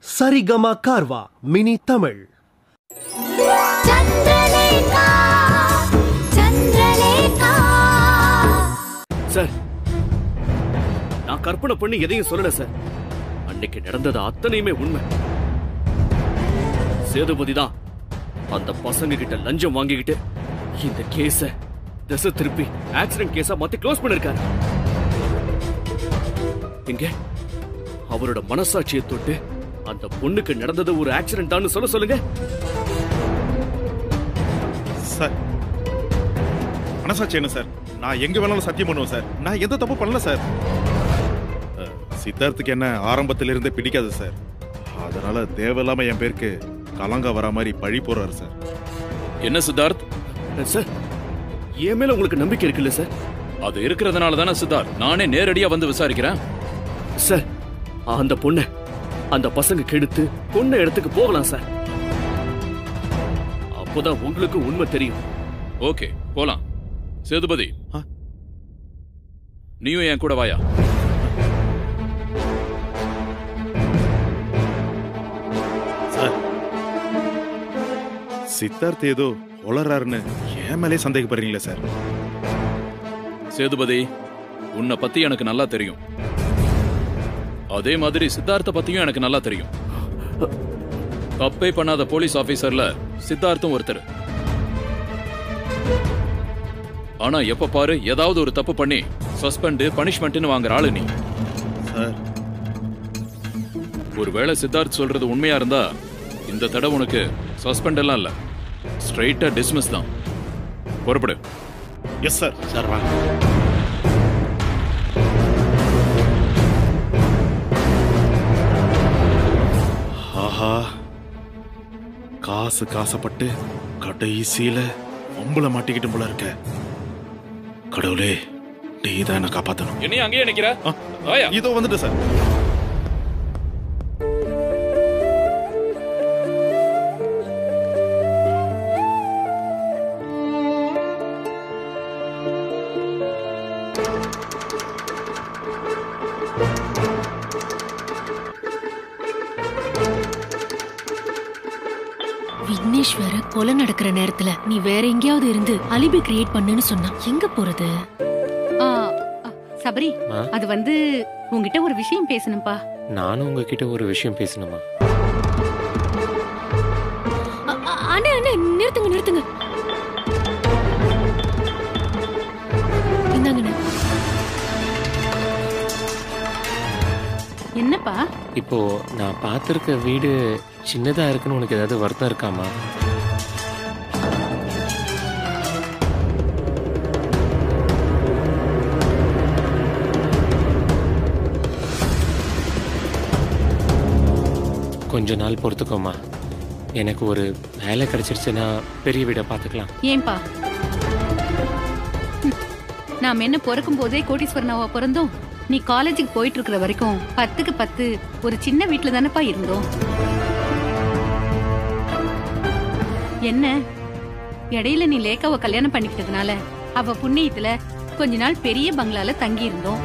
Saregama Carvaan mini Tamil. Sir, நான் கற்பனை பண்ணி எதையும் சொல்லல சார். அன்னைக்கு நடந்தது அத்தனையுமே உண்மை. சேதுபதி தான் அந்த பசங்க கிட்ட லஞ்சம் வாங்கிக்கிட்டு இந்த கேஸ திசை திருப்பி ஆக்சிடென்ட் கேஸா மாத்தி க்ளோஸ் பண்ணிருக்காரு. இங்க அவரோட மனசாட்சியை தொட்டு அந்த பொண்ணுக்கு நடந்தது ஒரு ஆக்சிடென்ட் தான் சொல்லுங்க. சார், மனசாட்சி என்ன சார்? நான் எங்க வேணாலும் சத்தியம் பண்ணுவேன் சார். நான் எந்த தப்பு பண்ணல சார். சித்தார்த்துக்கு என்ன ஆரம்பத்திலிருந்தே பிடிக்காது சார். அதனால தேவையில்லாம என் பேருக்கு கலங்க வர மாதிரி பழி போறாரு சார். என்ன சித்தார்த்? சார், என் மேல உங்களுக்கு நம்பிக்கை இருக்குல்ல சார்? அது இருக்கிறதுனால தானே சித்தார்த் நானே நேரடியா வந்து விசாரிக்கிறேன். சார், அந்த பொண்ணை அந்த பசங்க கெடுத்து கொன்ன இடத்துக்கு போகலாம் சார். அப்போதான் உங்களுக்கு உண்மை தெரியும். ஓகே, போலாம். சேதுபதி, நீயும் என் கூட வாயா. சார், சித்தார்த் ஏதோ உளறாருன்னு என் மேலே சந்தேகப்படுறீங்களா சார்? சேதுபதி, உன்னை பத்தி எனக்கு நல்லா தெரியும். அதே மாதிரி சித்தார்த்த பத்தியும் எனக்கு நல்லா தெரியும். தப்பே பண்ணாத போலீஸ் ஆபீசர்ல சித்தார்த்தும் ஒருத்தர். ஆனா எப்ப பாரு ஏதாவது ஒரு தப்பு பண்ணி சஸ்பெண்ட் பனிஷ்மெண்ட்னு வாங்குற ஆளு நீ. சார், ஒருவேளை சித்தார்த் சொல்றது உண்மையா இருந்தா இந்த தடவை உனக்கு சஸ்பெண்ட் எல்லாம் இல்ல, ஸ்ட்ரைட்டா டிஸ்மிஸ் தான். புறப்படு. Yes sir. சார் வாங்க. ஆஹா, காசு காசப்பட்டு கடைசியில ஒம்புல மாட்டிக்கிட்டு போல இருக்க. கடவுளே, நீ தான் என்ன காப்பாத்தணும். என்னையும் அங்கேயே நிக்கிற? வாயா. இதோ வந்துட்டு சார். விக்னேஸ்வர கொலை நடக்கிற நேரத்துல நீ வேற எங்கேயாவது இருந்து அலிபி கிரியேட் பண்ணுன்னு சொன்னா எங்க போறது? சபரி, அது வந்து உங்ககிட்ட ஒரு விஷயம் பேசணும்பா. நானும் உங்ககிட்ட ஒரு விஷயம் பேசணுமா? அண்ணே அண்ணே, நிறுத்துங்க நிறுத்துங்க. இந்தாங்கண்ணே. என்னப்பா? இப்போ நான் பார்த்திருக்க வீடு சின்னதா இருக்குன்னு உனக்கு ஏதாவது வருத்தம் இருக்காமா? கொஞ்ச நாள் பொறுத்துக்கோமா. எனக்கு ஒரு வேலை கிடைச்சிருச்சுன்னா பெரிய வீடை பார்த்துக்கலாம். ஏன்பா, நாம என்ன பிறக்கும் போதே கோடீஸ்வரனாவா பிறந்தோம்? நீ காலேஜுக்கு போயிட்டு இருக்கிற வரைக்கும் 10க்கு 10 ஒரு சின்ன வீட்டுல தானப்பா இருந்தோம். என்ன இடையில நீ லேக்காவை கல்யாணம் பண்ணிக்கிட்டதுனால அவ புண்ணியத்துல கொஞ்ச நாள் பெரிய பங்களால தங்கி இருந்தோம்.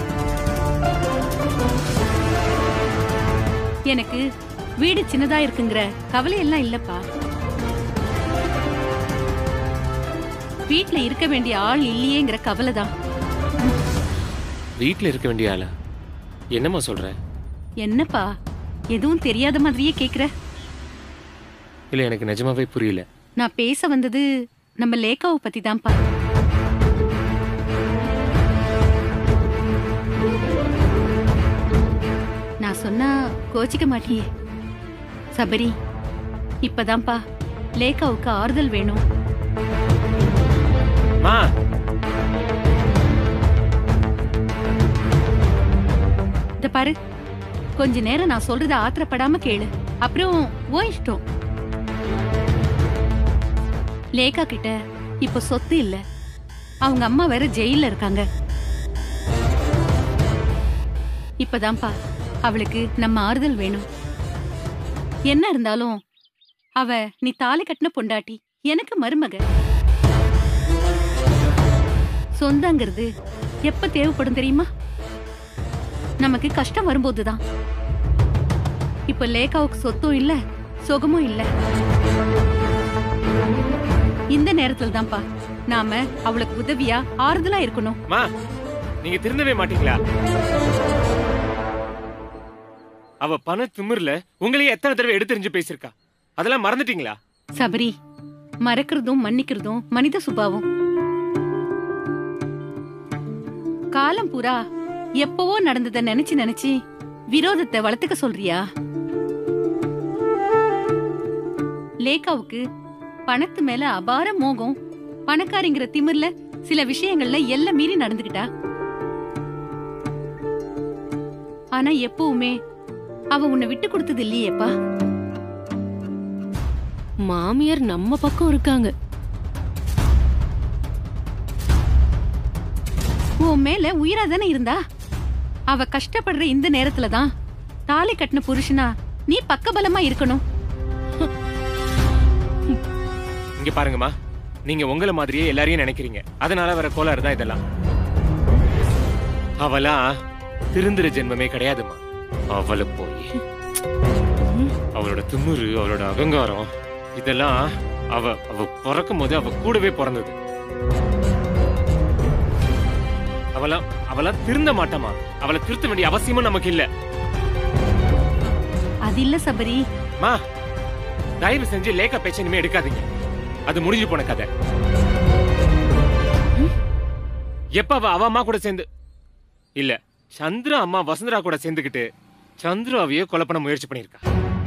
எனக்கு வீடு சின்னதா இருக்குங்கிற கவலை எல்லாம் இல்லப்பா. வீட்டுல இருக்க வேண்டிய ஆள் இல்லையேங்கிற கவலை தான். வீட்டில் இருக்க வேண்டிய ஆளா? என்னம்மா சொல்ற? என்னப்பா, எதுவும் தெரியாத மாதிரியே கேக்குற? இல்லை, எனக்கு நிஜமாவே புரியல. நான் பேச வந்தது நம்ம லேக்காவை பத்தி தான்ப்பா. நான் சொன்னா கோச்சிக்க மாட்டியே? சபரி, இப்பதான்ப்பா லேக்காவுக்கு ஆறுதல் வேணும். இத பாரு, கொஞ்ச நேரம் நான் சொல்றத ஆத்திரப்படாம கேளு, அப்புறம் ஓ இஷ்டம். லேக்கா கிட்ட இப்ப சொத்து இல்ல, அவங்க அம்மா வேற ஜெயில இருக்காங்க. இப்பதான்ப்பா அவளுக்கு நம்ம ஆறுதல் வேணும். என்ன இருந்தாலும் அவ நீ தாலி கட்டின பொண்டாட்டி, எனக்கு மருமக. சொந்தங்கிறது எப்ப தேவைப்படும் தெரியுமா? நமக்கு கஷ்டம் வரும்போதுதான். இப்ப லேகாவுக்கு சொத்தும் இல்ல சுகமும் இல்ல. இந்த நேரத்துல தான்ப்பா நாம அவளுக்கு உதவியா ஆறுதலா இருக்கணும். மா, நீங்க திருந்தவே மாட்டீங்களா? அவ பண திமிர்ல உங்களையே எத்தனை தடவை எடுத்தெறிஞ்சு பேசிருக்கா, அதெல்லாம் மறந்துட்டீங்களா? சபரி, மறக்கிறதும் மன்னிக்கிறதும் மனித சுபாவம். காலம் பூரா எப்பவோ நடந்ததை நினைச்சு நினைச்சு விரோதத்தை வளர்த்துக்க சொல்றியா? லேகாவுக்கு பணத்து மேல அபார மோகம், பணக்காரிங்கிற திமிர்ல சில விஷயங்கள்ல எல்லாம் மீறி நடந்துகிட்டா. ஆனா எப்பவுமே அவ உன்னை விட்டு கொடுத்தது இல்லையேப்பா. மாமியார் நம்ம பக்கம் இருக்காங்க. உன் மேல உயிரா தானே இருந்தா. அவ கஷ்டப்படுற இந்த நேரத்துலதான் தாலி கட்டின புருஷனா நீ பக்கபலமா இருக்கணும். இங்க பாருங்கம்மா, நீங்க உங்களை மாதிரியே எல்லாரையும் நினைக்கிறீங்க, அதனால வர கோளாறு தான் இதெல்லாம். அவளாம் திருந்துற ஜென்மமே கிடையாதுமா. அவளை போய் அவளோட திமிரு, அவளோட அகங்காரம், இதெல்லாம் அவ பிறக்கும் போது அவ கூடவே பிறந்தது. அவளாம் திருந்த மாட்டாமா. அவளை திருத்த வேண்டிய அவசியமும் நமக்கு இல்ல. அது இல்ல சபரி. மா, தயவு செஞ்சு லேக்கா பேச்ச இனிமே எடுக்காதீங்க. அது முடிஞ்சு போன கதை. எப்ப அவ அம்மா கூட சேர்ந்து இல்ல சந்திரா அம்மா வசுந்தரா கூட சேர்ந்துக்கிட்டு சந்திராவையே கொலை பண்ண முயற்சி பண்ணிருக்கா.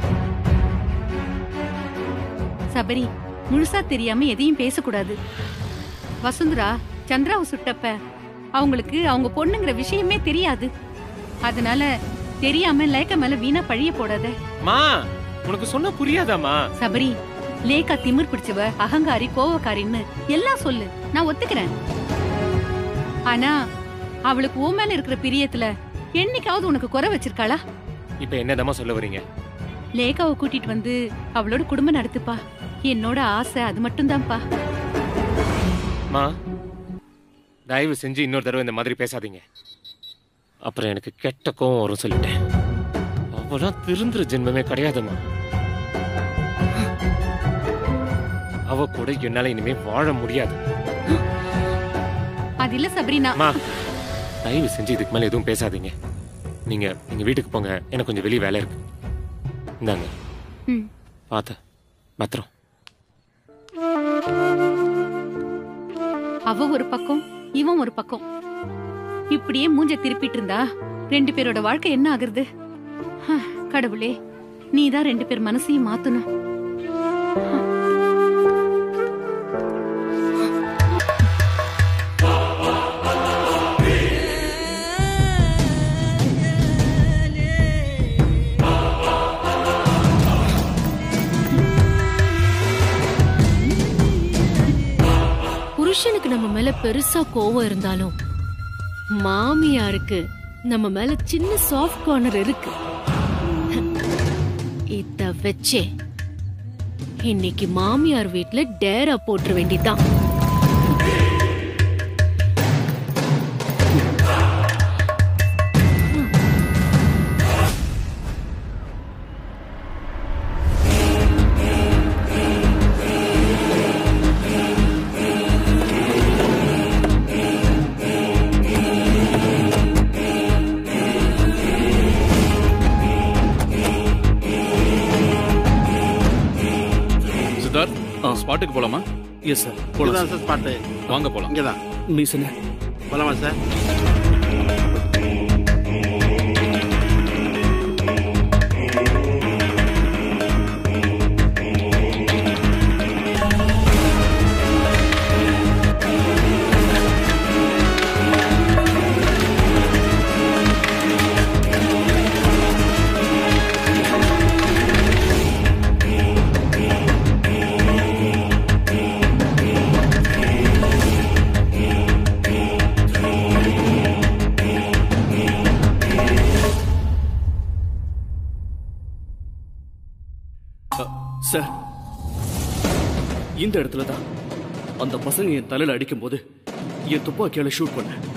சபரி, முழுசா தெரியாம எதையும் பேசக்கூடாது. வசுந்தரா சந்திராவை சுட்டப்ப அவங்களுக்கு அவங்க பொண்ணுங்கிற விஷயமே தெரியாது. அதனால தெரியாம லேக்கா மேல வீணா பழிய போடாத. மா, உனக்கு சொன்ன புரியாதாமா? சபரி, லேக்கா திமிர் பிடிச்சவ, அகங்காரி, கோவக்காரின்னு எல்லாம் சொல்லு, நான் ஒத்துக்கிறேன். ஆனா அவளுக்கு உன் மேல இருக்கிற பிரியத்துல என்னைக்காவது உனக்கு குறை வச்சிருக்காளா? இப்ப என்னதாமா சொல்ல வரீங்க? லேகாவை கூட்டிட்டு வந்து அவளோட குடும்பம் நடத்துப்பா. என்னோட ஆசை அது மட்டும்தான்ப்பா. மா, தயவு செஞ்சு இன்னொரு தடவை இந்த மாதிரி பேசாதீங்க. அப்புறம் எனக்கு கெட்ட கோவம் வரும் சொல்லிட்டேன். அவளாம் திருந்துற ஜென்மமே கிடையாதுமா. அவ கூட என்னால இனிமே வாழ முடியாது. அது இல்ல சபரினா. மா, தயவு செஞ்சு இதுக்கு மேல எதுவும் பேசாதீங்க. நீங்க வீட்டுக்கு போங்க, எனக்கு கொஞ்சம் வெளியே வேலை இருக்கு. இந்தாங்க, பாத்த பத்திரம். அவ ஒரு பக்கம், இவன் ஒரு பக்கம். இப்படியே மூஞ்ச திருப்பிட்டு இருந்தா ரெண்டு பேரோட வாழ்க்கை என்ன ஆகுறது? கடவுளே, நீதான் ரெண்டு பேர் மனசையும் மாத்தணும். புருஷனுக்கு நம்ம மேல பெருசா கோவம் இருந்தாலும் மாமியாருக்கு நம்ம மேல சின்ன சாஃப்ட் கார்னர் இருக்கு. இத வச்சே இன்னைக்கு மாமியார் வீட்ல டேரா போட்டுற வேண்டியதான். ஸ்பாட்டுக்கு போலாமா? எஸ் சார், போலாம் சார். ஸ்பாட்டு வாங்க போலாம். இங்கதான் மீசன போலாமா சார்? சார், இந்த இடத்துல தான் அந்த பசங்க என் தலையில அடிக்கும் போது என் துப்பாக்கியால ஷூட் பண்ண.